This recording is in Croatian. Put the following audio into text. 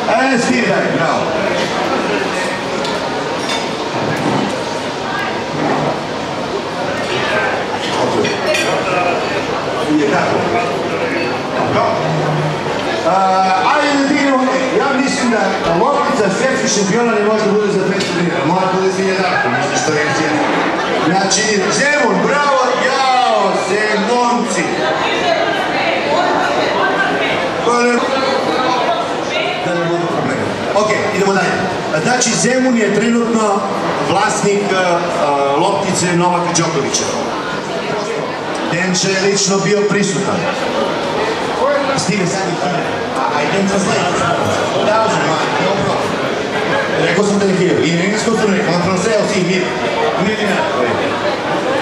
Svi daj, bravo. Ajde da dignemo, ja mislim da loptica svjetskih šampiona ne može da bude za 500 dinara, mora da bude za 1 darko, mislim što je cijena. Znači, Zemun, bravo, jao, Zemunci. Da ne budu problema. Ok, idemo dalje. Znači, Zemun je trenutno vlasnik loptice Novaka Đokovića. Denče je lično bio prisutan. Stive sad i hilje. I didn't translate. That was mine, no problem. Rekao sam da je hilje. I na engleskom sam rekao, on translate si hilje. Nije dinara.